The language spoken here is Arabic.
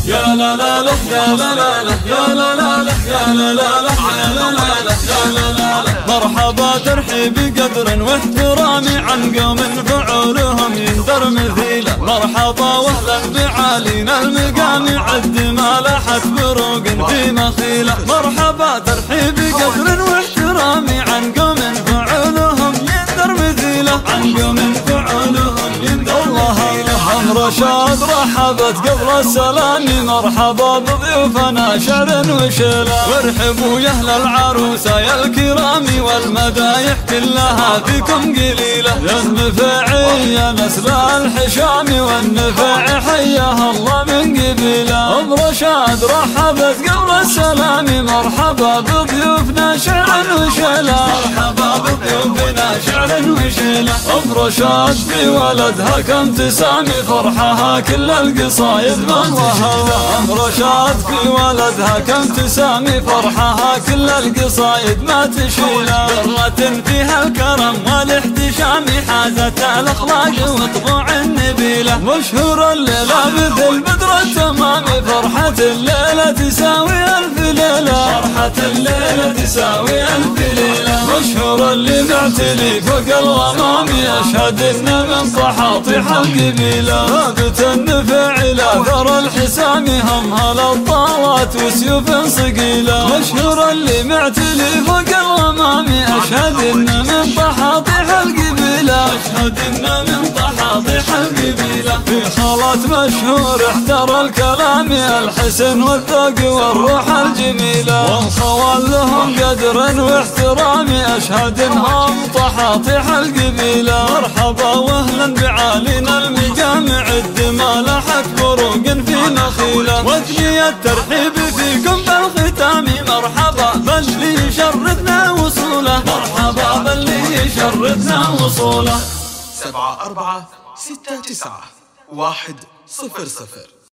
يا لا لا لا يا لا لا لا يا لا لا لا يا لا لا لا يا لا لا لا يا لا لا لا. مرحبا ترحيبي قدر واحترامي عن قوم فعولهم يندر مثيله. مرحبا واهلا بعالينا المقام عد ما لاحت بروق في مخيله. مرحبا ترحيبي قدر واحترامي عن قوم فعولهم يندر مثيله. عن قوم فعولهم يندر مثيله. رشاد رحبت قبل السلام مرحبا بضيوفنا شعر وشلا. وارحبوا يا اهل العروسه يا الكرام والمدايح كلها فيكم قليله. يا النفاعي يا نسل الحشام والنفاعي حياها الله من قبيله. ام رشاد رحبت قبل السلام مرحبا بضيوفنا شعر وشلا. مرحبا بضيوفنا شعر وشلا. ام رشاد في ولدها كم تسامي فرحها كل القصايد من وهوى. ام رشاد في ولدها كم تسامي فرحها كل القصايد ما تشيله. ذرة فيها الكرم والاحتشام حازت الاخلاق وطبوع النبيله. مشهور الليله مثل بدر التمام فرحة الليله تساوي الف ليله. فرحة الليله تساوي الف ليله. مشهور اللي معتلي فوق الغمام يشهد ان من طحاطيح القبيله. ثابت النفاعي لا ثر الحسام هم هالطاوات وسيوف صقيله. مشهور اللي معتلي فوق الغمام اشهد ان من طحاطيح القبيله. اشهد ان من طحاطيح القبيله. في خالات مشهور احتر الكلام الحسن والذوق والروح الجميله. والخوال لهم قدر واحترام اشهد انهم طحاطيح القبيله. مرحبا واهلا بعالينا المقام عد ما لاحت بروق في نخيله. وجني الترحيب فيكم بالختام مرحبا باللي يشرفنا وصوله. مرحبا باللي يشرفنا وصوله. 7469 100.